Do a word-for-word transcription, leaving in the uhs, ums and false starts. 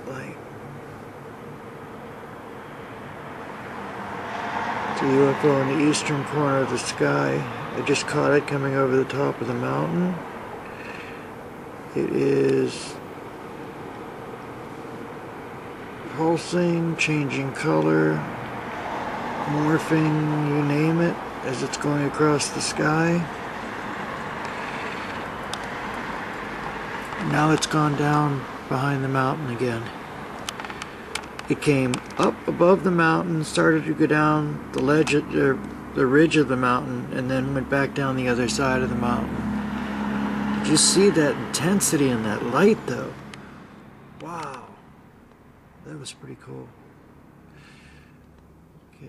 light. It's a U F O in the eastern corner of the sky. I just caught it coming over the top of the mountain. It is pulsing, changing color, morphing, you name it, as it's going across the sky. Now it's gone down behind the mountain again. It came up above the mountain, started to go down the ledge, of, the, the ridge of the mountain, and then went back down the other side of the mountain. Did you see that intensity in that light though? Wow, that was pretty cool.